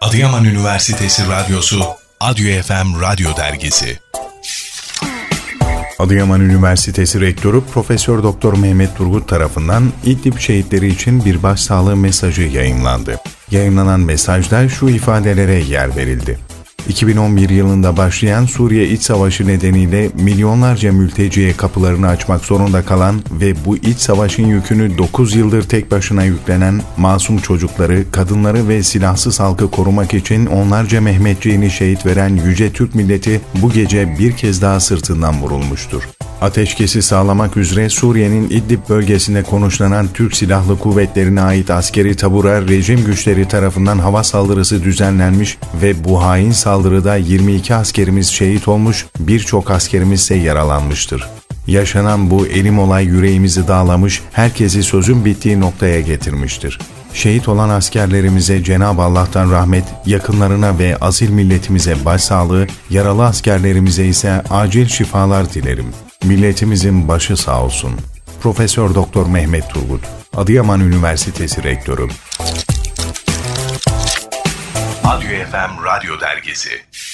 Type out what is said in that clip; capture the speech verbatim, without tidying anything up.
Adıyaman Üniversitesi Radyosu Adyo F M Radyo Dergisi. Adıyaman Üniversitesi Rektörü Profesör Doktor Mehmet Turgut tarafından İdlib şehitleri için bir başsağlığı mesajı yayımlandı. Yayımlanan mesajda şu ifadelere yer verildi. iki bin on bir yılında başlayan Suriye İç Savaşı nedeniyle milyonlarca mülteciye kapılarını açmak zorunda kalan ve bu iç savaşın yükünü dokuz yıldır tek başına yüklenen masum çocukları, kadınları ve silahsız halkı korumak için onlarca Mehmetçiğini şehit veren yüce Türk milleti bu gece bir kez daha sırtından vurulmuştur. Ateşkesi sağlamak üzere Suriye'nin İdlib bölgesinde konuşlanan Türk Silahlı Kuvvetleri'ne ait askeri tabura rejim güçleri tarafından hava saldırısı düzenlenmiş ve bu hain saldırıda yirmi iki askerimiz şehit olmuş, birçok askerimiz ise yaralanmıştır. Yaşanan bu elim olay yüreğimizi dağlamış, herkesi sözün bittiği noktaya getirmiştir. Şehit olan askerlerimize Cenab-ı Allah'tan rahmet, yakınlarına ve asil milletimize başsağlığı, yaralı askerlerimize ise acil şifalar dilerim. Milletimizin başı sağ olsun. Profesör Doktor Mehmet Turgut, Adıyaman Üniversitesi Rektörü. Adyo F M Radyo Dergisi.